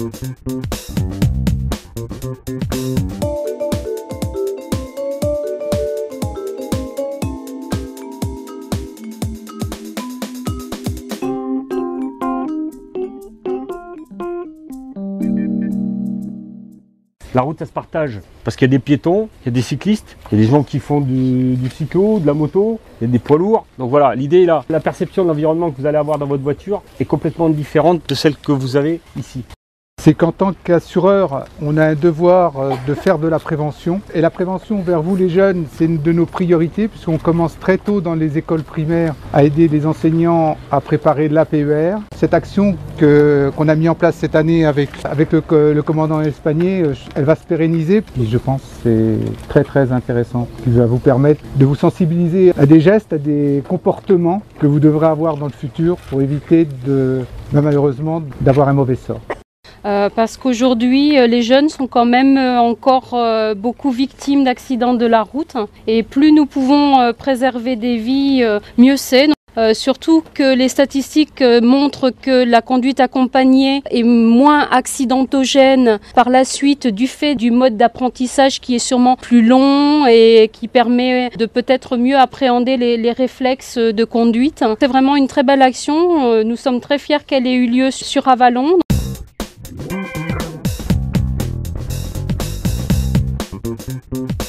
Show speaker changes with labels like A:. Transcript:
A: La route, ça se partage parce qu'il y a des piétons, il y a des cyclistes, il y a des gens qui font du cyclo, de la moto, il y a des poids lourds. Donc voilà, l'idée est là. La perception de l'environnement que vous allez avoir dans votre voiture est complètement différente de celle que vous avez ici.
B: C'est qu'en tant qu'assureur, on a un devoir de faire de la prévention. Et la prévention vers vous les jeunes, c'est une de nos priorités puisqu'on commence très tôt dans les écoles primaires à aider les enseignants à préparer l'APER. Cette action qu'on a mis en place cette année avec le commandant Espagné, elle va se pérenniser. Et je pense que c'est très intéressant, qui va vous permettre de vous sensibiliser à des gestes, à des comportements que vous devrez avoir dans le futur pour éviter malheureusement d'avoir un mauvais sort.
C: Parce qu'aujourd'hui, les jeunes sont quand même encore beaucoup victimes d'accidents de la route. Et plus nous pouvons préserver des vies, mieux c'est. Surtout que les statistiques montrent que la conduite accompagnée est moins accidentogène par la suite du fait du mode d'apprentissage qui est sûrement plus long et qui permet de peut-être mieux appréhender les réflexes de conduite. C'est vraiment une très belle action. Nous sommes très fiers qu'elle ait eu lieu sur Avallon.
D: Thank you.